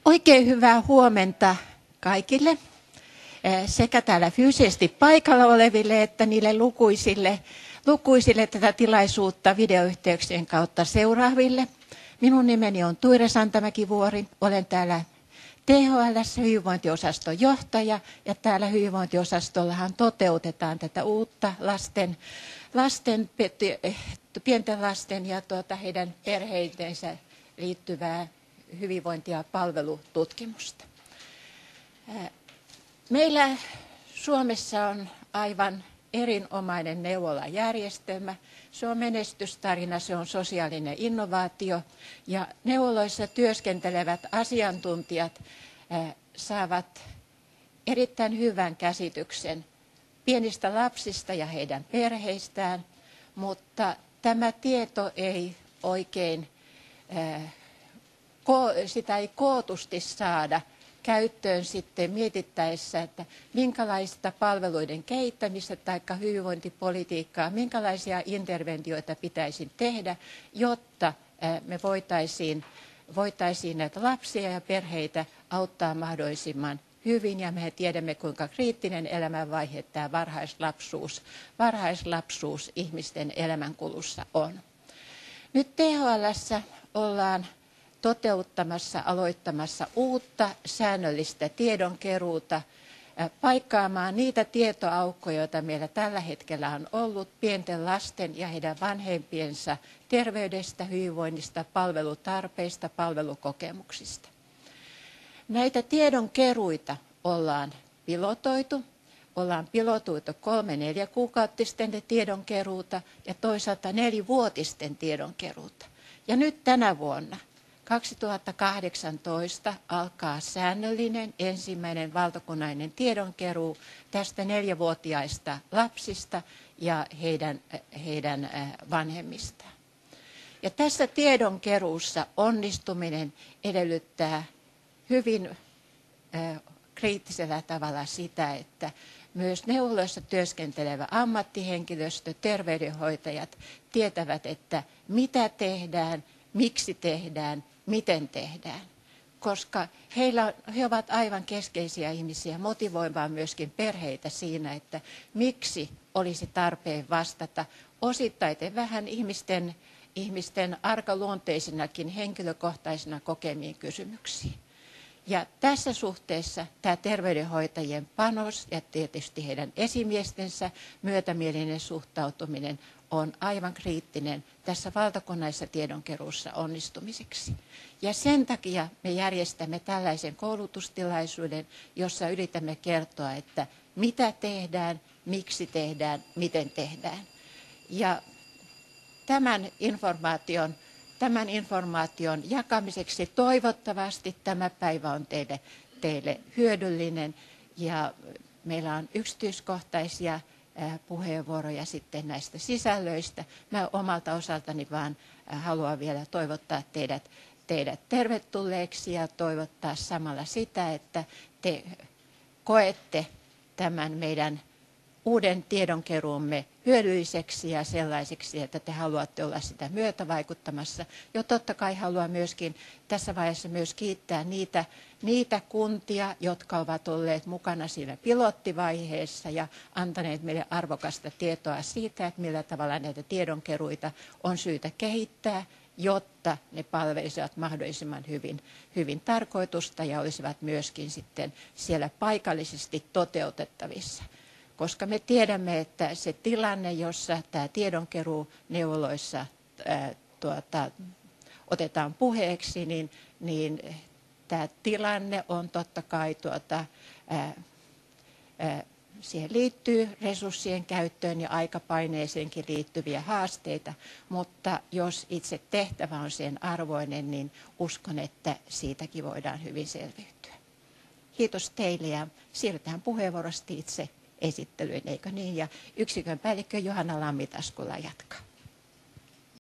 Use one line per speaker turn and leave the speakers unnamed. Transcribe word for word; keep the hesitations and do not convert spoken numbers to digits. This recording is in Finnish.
Oikein hyvää huomenta kaikille, sekä täällä fyysisesti paikalla oleville että niille lukuisille, lukuisille tätä tilaisuutta videoyhteyksien kautta seuraaville. Minun nimeni on Tuire Santamäki-Vuori, olen täällä T H L:ssä hyvinvointiosaston johtaja ja täällä hyvinvointiosastollahan toteutetaan tätä uutta lasten, lasten pienten lasten ja tuota, heidän perheitensä liittyvää hyvinvointi- ja palvelututkimusta. Meillä Suomessa on aivan erinomainen neuvolajärjestelmä. Se on menestystarina, se on sosiaalinen innovaatio ja neuvoloissa työskentelevät asiantuntijat saavat erittäin hyvän käsityksen pienistä lapsista ja heidän perheistään, mutta tämä tieto ei oikein, sitä ei kootusti saada käyttöön sitten mietittäessä, että minkälaista palveluiden kehittämistä tai hyvinvointipolitiikkaa, minkälaisia interventioita pitäisi tehdä, jotta me voitaisiin, voitaisiin näitä lapsia ja perheitä auttaa mahdollisimman hyvin. Ja me tiedämme, kuinka kriittinen elämänvaihe tämä varhaislapsuus, varhaislapsuus ihmisten elämänkulussa on. Nyt T H L:ssä ollaan toteuttamassa, aloittamassa uutta säännöllistä tiedonkeruuta, paikkaamaan niitä tietoaukkoja, joita meillä tällä hetkellä on ollut pienten lasten ja heidän vanhempiensa terveydestä, hyvinvoinnista, palvelutarpeista, palvelukokemuksista. Näitä tiedonkeruita ollaan pilotoitu. Ollaan pilotoitu kolme neljä kuukautisten tiedonkeruuta ja toisaalta nelivuotisten tiedonkeruuta. Ja nyt tänä vuonna kaksituhattakahdeksantoista alkaa säännöllinen ensimmäinen valtakunnallinen tiedonkeruu tästä neljävuotiaista lapsista ja heidän, heidän vanhemmistaan. Ja tässä tiedonkeruussa onnistuminen edellyttää hyvin kriittisellä tavalla sitä, että myös neuvoloissa työskentelevä ammattihenkilöstö, terveydenhoitajat tietävät, että mitä tehdään, miksi tehdään, miten tehdään. Koska heillä, he ovat aivan keskeisiä ihmisiä motivoimaan myöskin perheitä siinä, että miksi olisi tarpeen vastata osittain vähän ihmisten, ihmisten arkaluonteisinakin henkilökohtaisina kokemiin kysymyksiin. Ja tässä suhteessa tämä terveydenhoitajien panos ja tietysti heidän esimiestensä myötämielinen suhtautuminen on aivan kriittinen tässä valtakunnallisessa tiedonkeruussa onnistumiseksi. Ja sen takia me järjestämme tällaisen koulutustilaisuuden, jossa yritämme kertoa, että mitä tehdään, miksi tehdään, miten tehdään. Ja tämän informaation Tämän informaation jakamiseksi toivottavasti tämä päivä on teille, teille hyödyllinen ja meillä on yksityiskohtaisia puheenvuoroja sitten näistä sisällöistä. Mä omalta osaltani vaan haluan vielä toivottaa teidät, teidät tervetulleeksi ja toivottaa samalla sitä, että te koette tämän meidän uuden tiedonkeruumme hyödylliseksi ja sellaiseksi, että te haluatte olla sitä myötävaikuttamassa. Jo totta kai haluan myöskin tässä vaiheessa myös kiittää niitä, niitä kuntia, jotka ovat olleet mukana siinä pilottivaiheessa ja antaneet meille arvokasta tietoa siitä, että millä tavalla näitä tiedonkeruita on syytä kehittää, jotta ne palvelisivat mahdollisimman hyvin, hyvin tarkoitusta ja olisivat myöskin sitten siellä paikallisesti toteutettavissa. Koska me tiedämme, että se tilanne, jossa tämä tiedonkeruu neuvoloissa ää, tuota, otetaan puheeksi, niin, niin tämä tilanne on totta kai, tuota, ää, ää, siihen liittyy resurssien käyttöön ja aikapaineeseenkin liittyviä haasteita, mutta jos itse tehtävä on sen arvoinen, niin uskon, että siitäkin voidaan hyvin selviytyä. Kiitos teille ja siirrytään puheenvuorosti itse esittelyyn, eikö niin? Ja yksikön päällikkö Johanna Lammi-Taskula jatkaa.